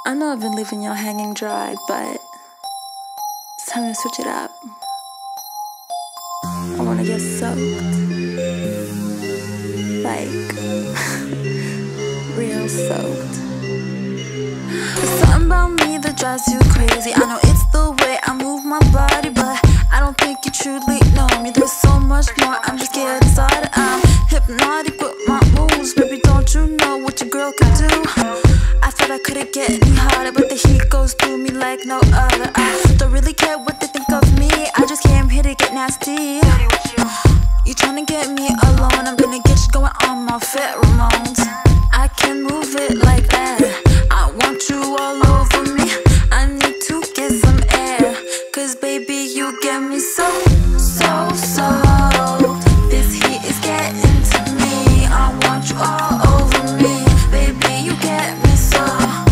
I know I've been leaving y'all hanging dry, but it's time to switch it up. I wanna get soaked. Like, real soaked. There's something about me that drives you crazy. I know it's the way I move my body, but I don't think you truly know me. There's so much more, I'm just getting started. I'm hypnotic with my moves. Baby, don't you know what your girl can do? I thought I couldn't get any harder, but the heat goes through me like no other. I don't really care what they think of me, I just came here to get nasty. You tryna get me alone, I'm gonna get you going on my pheromones. I can move it like that, I want you all over me. I need to get some air, cause baby you get me so. This heat is getting to me, I want you all over me. Baby you get me so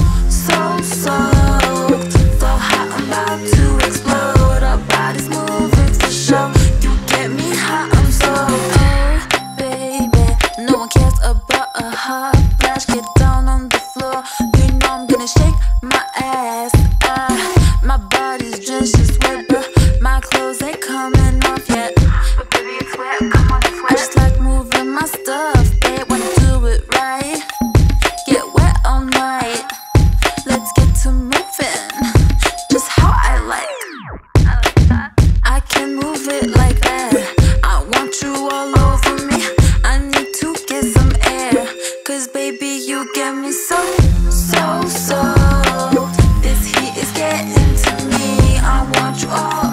hot, I'm about to explode. Our bodies moving for sure, you get me hot, I'm so. Oh baby, no one cares about a hot flash. Get down on the floor, you know I'm gonna shake my ass. My body's drenched in sweat, but my clothes ain't coming off yet. But baby it's wet, come on, it's wet. I just like moving my stuff, babe, wanna do it right. Get wet all night, let's get to moving, just how I like. I like that. I can move it like that, I want you all over me. I need to get some air, cause baby you get me so. This heat is getting to me, I want you all